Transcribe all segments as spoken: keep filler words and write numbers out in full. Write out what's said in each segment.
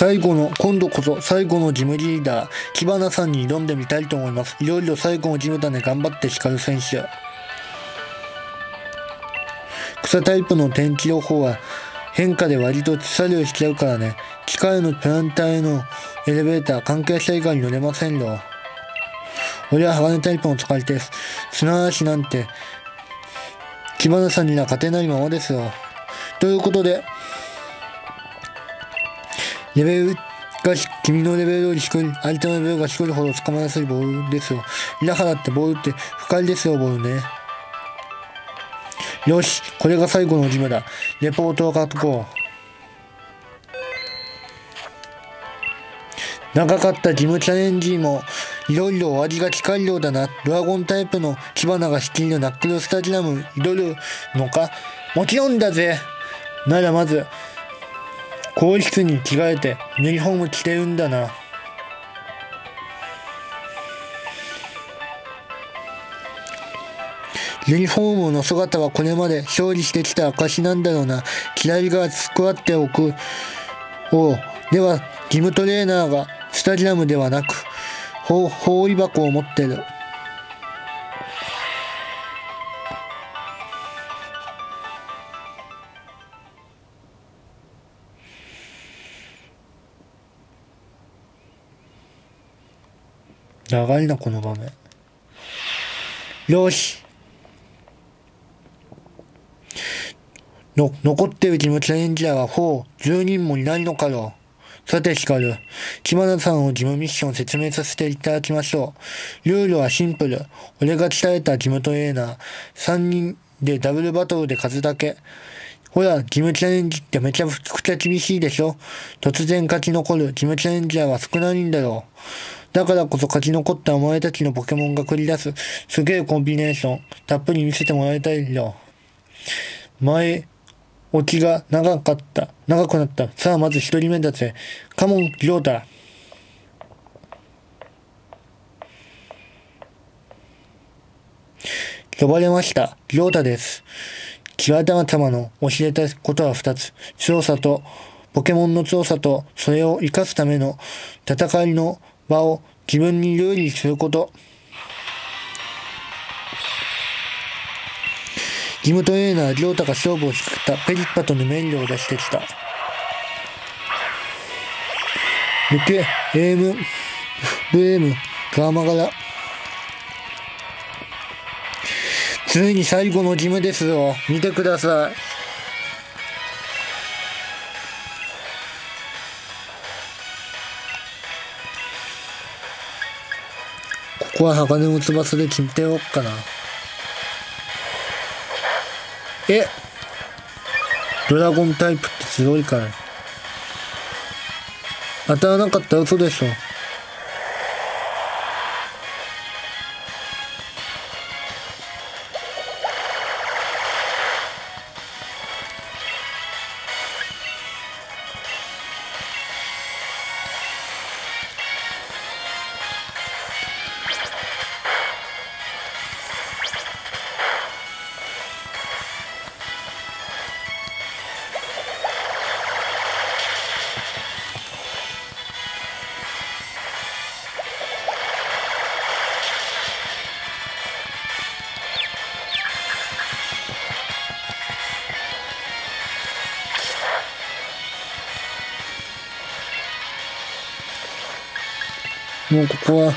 最後の、今度こそ最後のジムリーダー、キバナさんに挑んでみたいと思います。いろいろ最後のジムだね、頑張って光る選手。草タイプの天気予報は変化で割と作業しちゃうからね。機械のプランターへのエレベーター、関係者以外に乗れませんよ。俺は鋼タイプの使い手です。砂嵐なんて、キバナさんには勝てないままですよ。ということで、レベルが君のレベルより低い、相手のレベルが低いほど捕まえやすいボールですよ。稲原ってボールって不快ですよ、ボールね。よし、これが最後のジムだ。レポートを書こう。長かったジムチャレンジもいろいろ終わりが近いようだな。ドラゴンタイプのキバナが率いるナックルスタジアム挑るのか？もちろんだぜ。ならまず、更衣室に着替えてユニフォーム着てるんだな。ユニフォームの姿はこれまで勝利してきた証なんだろうな。左がスクワっておく。おう。では、ジムトレーナーがスタジアムではなく、ほ放り箱を持ってる。長いな、この場面。よし。の、残っているジムチャレンジャーはよん、じゅうにんもいないのかよ。さて、ヒカル。キバナさんをジムミッションを説明させていただきましょう。ルールはシンプル。俺が鍛えたジムトレーナー。さんにんでダブルバトルで数だけ。ほら、ジムチャレンジってめちゃくちゃ厳しいでしょ。突然勝ち残るジムチャレンジャーは少ないんだよ。だからこそ勝ち残ったお前たちのポケモンが繰り出すすげえコンビネーション、たっぷり見せてもらいたいよ。前置きが長かった。長くなった。さあまず一人目だぜ。カモン、リョータ。呼ばれました。リョータです。キワダマ様の教えたことは二つ。強さと、ポケモンの強さと、それを生かすための戦いの場を自分に有利にすること。ジムトレーナー、リョータが勝負を仕掛けたペリッパとヌメリオを出してきた。抜け、エーム、ブエーム、ガーマガラ。ついに最後のジムですよ。見てください。ここは鋼の翼で決めておくかな。えドラゴンタイプって強いから。当たらなかったら嘘でしょ。もうここは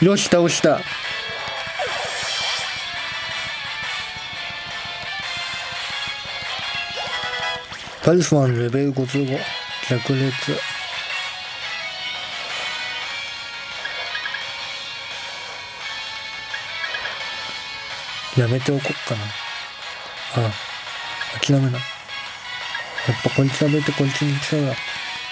よし、倒した。タリスマンレベルごじゅうご。弱烈。やめておこっかな。ああ、諦めな。やっぱこいつやめてこいつに来そうだ。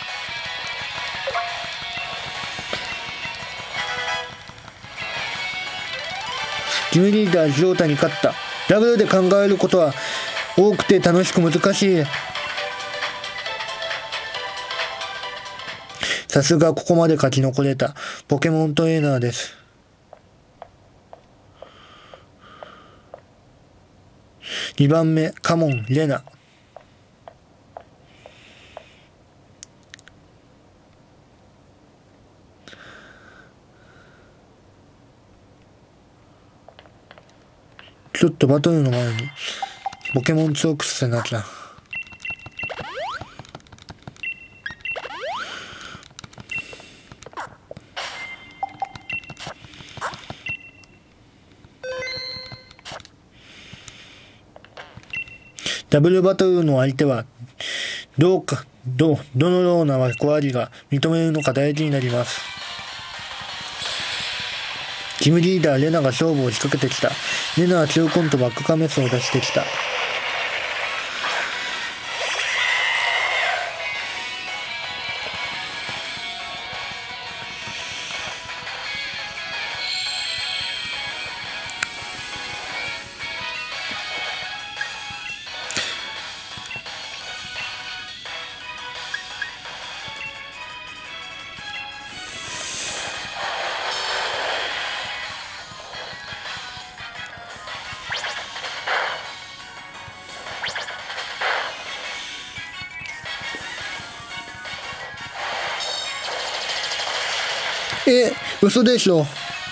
ジムリーダージョータに勝った。ダブルで考えることは多くて楽しく難しい。さすがここまで勝ち残れたポケモントレーナーです。にばんめ、カモン、レナ。ちょっとバトルの前にポケモン強くさせなきゃ。ダブルバトルの相手はどうかどどのような役割が認めるのか大事になります。チームリーダーレナが勝負を仕掛けてきた。レナはキューコンとバックカメスを出してきた。え、嘘でしょ。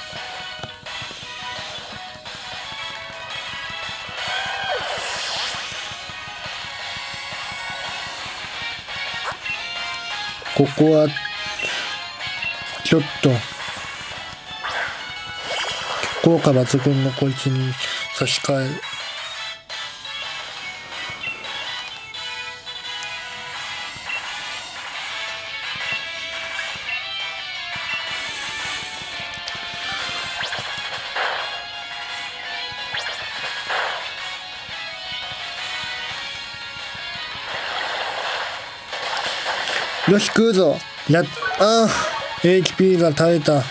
ここはちょっと効果抜群のこいつに差し替える。よし、食うぞ。やっ、ああ、エイチピー が耐えた。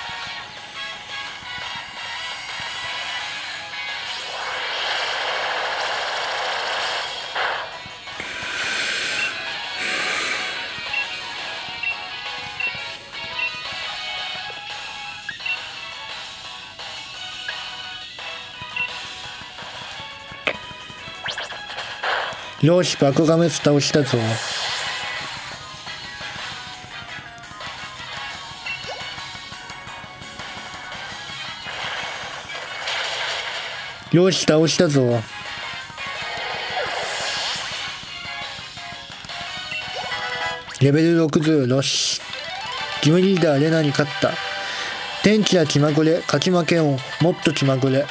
よし、爆ガメス倒したぞ。よし、倒したぞ。レベルろくじゅう、よし。ジムリーダーレナに勝った。天気は気まぐれ、勝ち負けをもっと気まぐれ。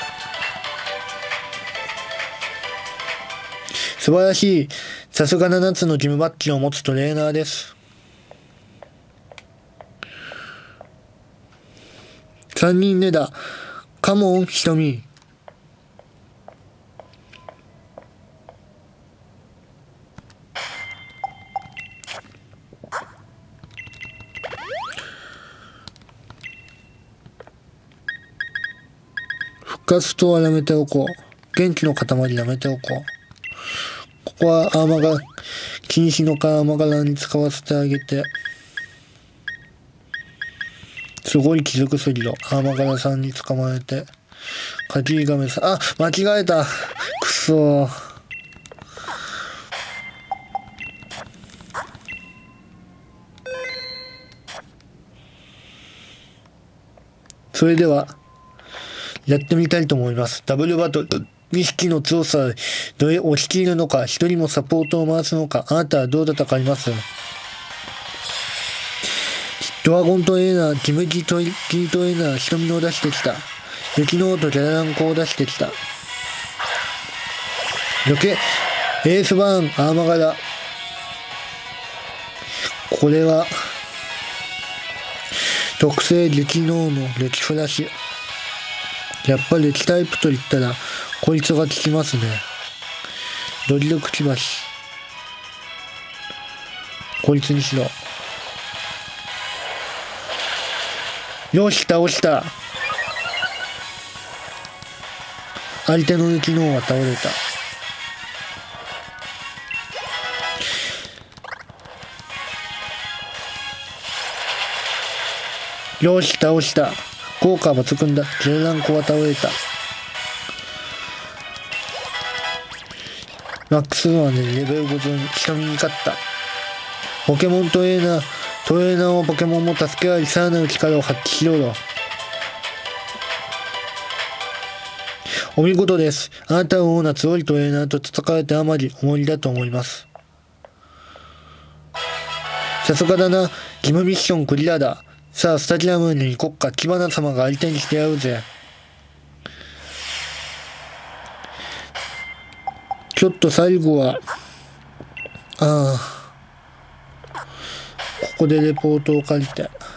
素晴らしい。さすがななつのジムバッジを持つトレーナーです。さんにんめだ。カモン、ひとみ。復活とはやめておこう。元気の塊やめておこう。ここはアーマガ、禁止のかアーマガラに使わせてあげて。すごい貴族すぎる。アーマガラさんに捕まえて。カジーガメさん、あ、間違えた。くそー。それでは、やってみたいと思います。ダブルバトル。にひきの強さでどれ押し切るのか、一人もサポートを回すのか、あなたはどう戦います？ ドラゴントレーナー、ジムジトリキートレーナー、瞳を出してきた。雪の音、ギャラランコを出してきた。余計、エースバーン、アーマガラ。これは、特性激能の激フラッシュ。やっぱり激タイプと言ったら、こいつが効きますね。ドリルくちばし。こいつにしろ。よし、倒した。相手の雪の王は倒れた。よし、倒した。効果は抜群だ。ギャラランコは倒れた。マックスはね、レベルごじゅうに、瞳に勝った。ポケモントレーナー、トレーナーをポケモンも助け合い、さらなる力を発揮しろよ。お見事です。あなたのような強いトレーナーと戦えてあまり重いだと思います。さすがだな。義務ミッションクリアだ。さあ、スタジアムに行こっか。キバナ様が相手にしてやるぜ。ちょっと最後は、ああ、ここでレポートを借りて。